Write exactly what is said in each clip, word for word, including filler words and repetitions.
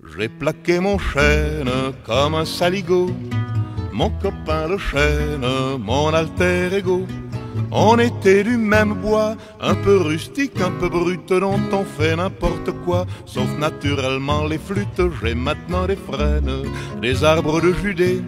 J'ai plaqué mon chêne comme un saligot, mon copain le chêne, mon alter ego. On était du même bois, un peu rustique, un peu brut, dont on fait n'importe quoi, sauf naturellement les flûtes. J'ai maintenant des frênes, des arbres de Judée,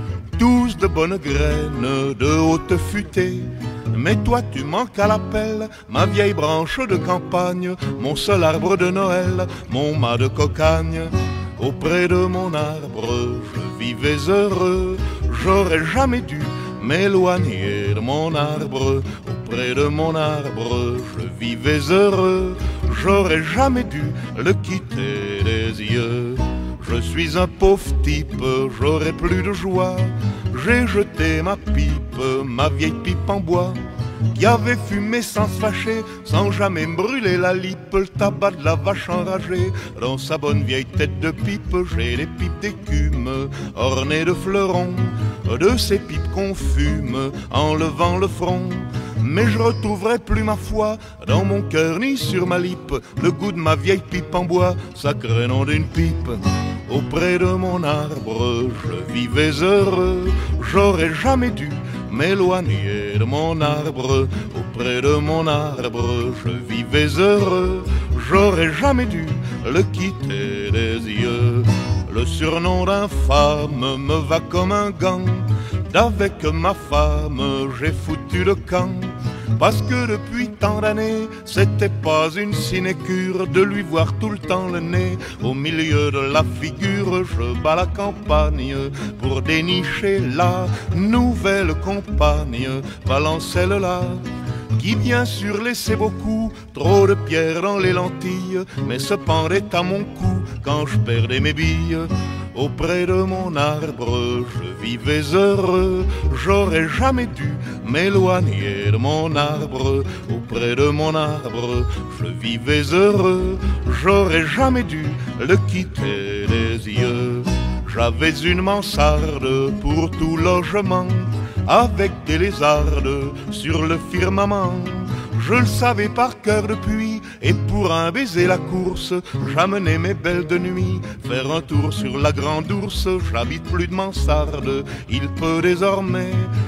tous de bonnes graines, de haute futée. Mais toi tu manques à l'appel, ma vieille branche de campagne, mon seul arbre de Noël, mon mât de cocagne. Auprès de mon arbre, je vivais heureux, j'aurais jamais dû m'éloigner de mon arbre. Auprès de mon arbre, je vivais heureux, j'aurais jamais dû le quitter des yeux. Je suis un pauvre type, j'aurais plus de joie. J'ai jeté ma pipe, ma vieille pipe en bois, qui avait fumé sans se fâcher, sans jamais me brûler la lippe. Le tabac de la vache enragée, dans sa bonne vieille tête de pipe. J'ai les pipes d'écume, ornées de fleurons, de ces pipes qu'on fume en levant le front. Mais je retrouverai plus ma foi dans mon cœur ni sur ma lippe le goût de ma vieille pipe en bois, sacré nom d'une pipe. Auprès de mon arbre, je vivais heureux, j'aurais jamais dû m'éloigner de mon arbre. Auprès de mon arbre, je vivais heureux, j'aurais jamais dû le quitter des yeux. Le surnom d'infâme me va comme un gant, d'avec ma femme j'ai foutu le camp. Parce que depuis tant d'années, c'était pas une sinécure de lui voir tout le temps le nez au milieu de la figure. Je bats la campagne pour dénicher la nouvelle compagne, Balancelle-là, qui bien sûr laissait beaucoup trop de pierres dans les lentilles, mais se pendait à mon cou quand je perdais mes billes. Auprès de mon arbre, je vivais heureux, j'aurais jamais dû m'éloigner de mon arbre. Auprès de mon arbre, je vivais heureux, j'aurais jamais dû le quitter des yeux. J'avais une mansarde pour tout logement, avec des lézardes sur le firmament. Je le savais par cœur depuis, et pour un baiser la course, j'amenais mes belles de nuit faire un tour sur la grande ours. J'habite plus de mansarde, il peut désormais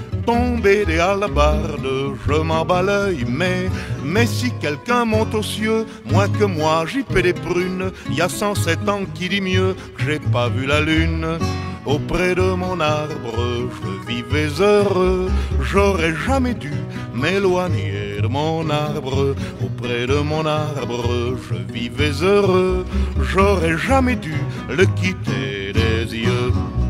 tomber des halabardes. Je m'en bats l'œil, mais, mais si quelqu'un monte aux cieux, moins que moi j'y paie des prunes. Y a cent sept ans qui dit mieux que j'ai pas vu la lune. Auprès de mon arbre, je vivais heureux, j'aurais jamais dû m'éloigner de mon arbre. Auprès de mon arbre, je vivais heureux, j'aurais jamais dû le quitter des yeux.